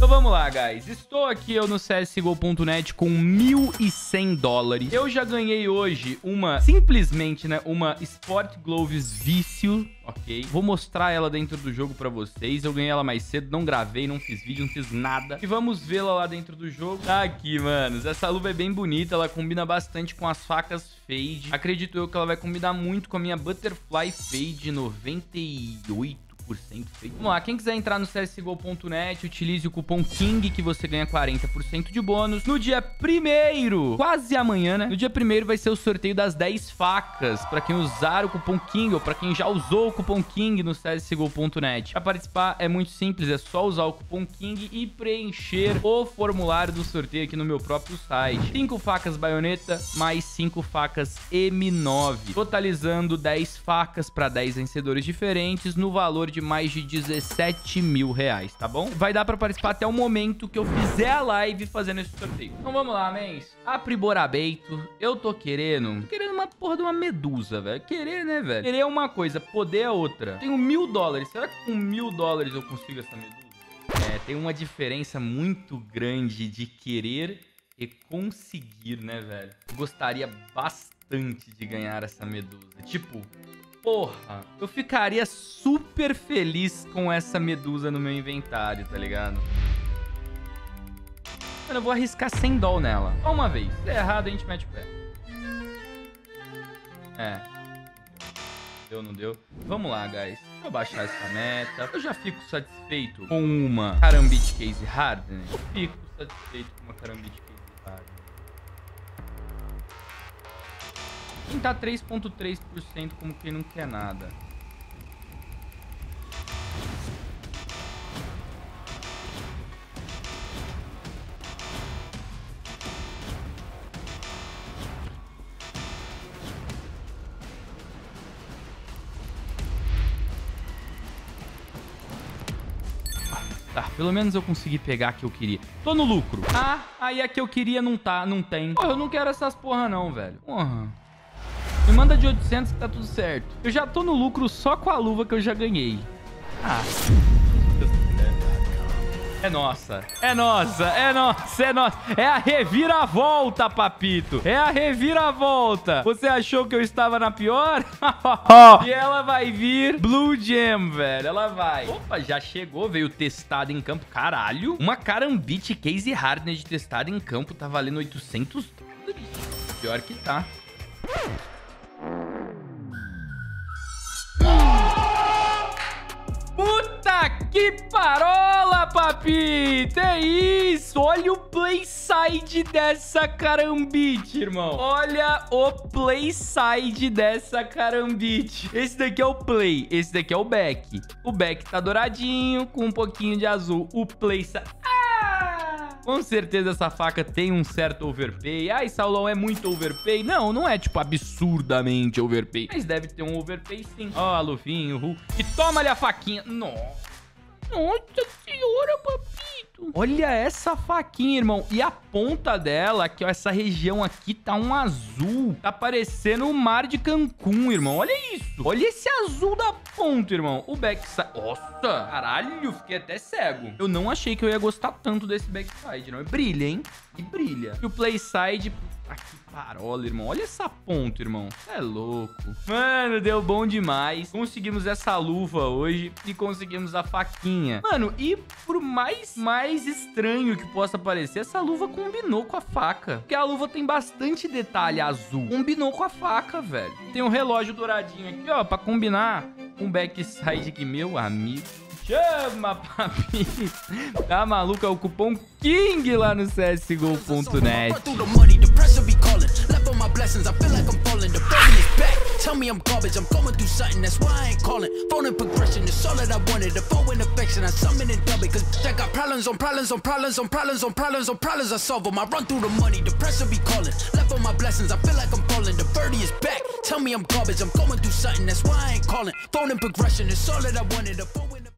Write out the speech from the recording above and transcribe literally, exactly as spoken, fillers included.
Então vamos lá, guys. Estou aqui eu no C S G O ponto net com mil e cem dólares. Eu já ganhei hoje uma, simplesmente, né, uma Sport Gloves Vício, ok? Vou mostrar ela dentro do jogo pra vocês. Eu ganhei ela mais cedo, não gravei, não fiz vídeo, não fiz nada. E vamos vê-la lá dentro do jogo. Tá aqui, manos. Essa luva é bem bonita, ela combina bastante com as facas Fade. Acredito eu que ela vai combinar muito com a minha Butterfly Fade noventa e oito por cento feito. Vamos lá, quem quiser entrar no C S G O ponto net, utilize o cupom KING que você ganha quarenta por cento de bônus. No dia primeiro, quase amanhã, né? No dia primeiro vai ser o sorteio das dez facas pra quem usar o cupom KING ou pra quem já usou o cupom KING no C S G O ponto net. Pra participar é muito simples, é só usar o cupom KING e preencher o formulário do sorteio aqui no meu próprio site. cinco facas baioneta mais cinco facas M nove, totalizando dez facas pra dez vencedores diferentes no valor de mais de dezessete mil reais, tá bom? Vai dar pra participar até o momento que eu fizer a live fazendo esse sorteio. Então vamos lá, mens. Aprimoramento. Eu tô querendo... Querendo uma porra de uma medusa, velho. Querer, né, velho? Querer é uma coisa, poder é outra. Tenho mil dólares. Será que com mil dólares eu consigo essa medusa? É, tem uma diferença muito grande de querer e conseguir, né, velho? Eu gostaria bastante de ganhar essa medusa. Tipo... Porra, eu ficaria super feliz com essa medusa no meu inventário, tá ligado? Mano, eu vou arriscar cem doll nela. Só uma vez. Se der errado, a gente mete o pé. É. Deu, não deu? Vamos lá, guys. Deixa eu baixar essa meta. Eu já fico satisfeito com uma Karambit Case Hardened. Eu fico satisfeito com uma Karambit Case Hardened. Quem tá três ponto três por cento como quem não quer nada. Tá, pelo menos eu consegui pegar a que eu queria. Tô no lucro. Ah, aí a que eu queria não tá, não tem. Porra, eu não quero essas porra não, velho. Porra. Me manda de oitocentos que tá tudo certo. Eu já tô no lucro só com a luva que eu já ganhei. Ah. É nossa. É nossa. É nossa. É nossa. É a reviravolta, papito. É a reviravolta. Você achou que eu estava na pior? E ela vai vir Blue Gem, velho. Ela vai. Opa, já chegou. Veio testada em campo. Caralho. Uma Karambit Case Hardened testada em campo tá valendo oitocentos dólares. Pior que tá. Puta que parola, papito! É isso! Olha o play side dessa Karambit, irmão. Olha o play side dessa Karambit. Esse daqui é o play, esse daqui é o back. O back tá douradinho, com um pouquinho de azul. O play side... Com certeza essa faca tem um certo overpay. Ai, Saulão, é muito overpay? Não, não é, tipo, absurdamente overpay. Mas deve ter um overpay, sim. Ó, a luvinha, uhul. E toma ali a faquinha. Nossa. Nossa senhora, papito. Olha essa faquinha, irmão. E a ponta dela, aqui, ó, essa região aqui tá um azul. Tá parecendo o mar de Cancún, irmão. Olha isso. Olha esse azul da ponta, irmão. O backside... Nossa, caralho, fiquei até cego. Eu não achei que eu ia gostar tanto desse backside, não. E brilha, hein? E brilha. E o playside... Aqui, parola, irmão. Olha essa ponta, irmão. É louco. Mano, deu bom demais. Conseguimos essa luva hoje e conseguimos a faquinha. Mano, e por mais, mais estranho que possa parecer, essa luva combinou com a faca. Porque a luva tem bastante detalhe azul. Combinou com a faca, velho. Tem um relógio douradinho aqui, ó, pra combinar com um backside aqui, meu amigo. Chama, papi. Tá maluco? É o cupom KING lá no C S G O ponto net. Tell me I'm garbage, I'm going through something, that's why I ain't calling. Phone and progression is all that I wanted. The phone and affection, I summon and dub it. Cause I got problems on problems on problems on problems on problems on problems, I solve them. I run through the money, the pressure be calling. Left on my blessings, I feel like I'm falling. The birdie is back. Tell me I'm garbage, I'm going through something, that's why I ain't calling. Phone and progression is all that I wanted. The phone